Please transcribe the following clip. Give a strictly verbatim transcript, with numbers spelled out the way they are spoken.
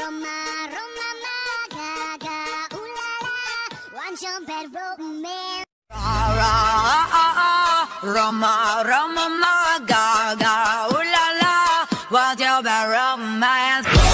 Roma, Roma, ma, ga, ga, ooh la la, 완전 bad romance. Roma, Roma, ma, ga, ga, ooh la la, what's your bad romance?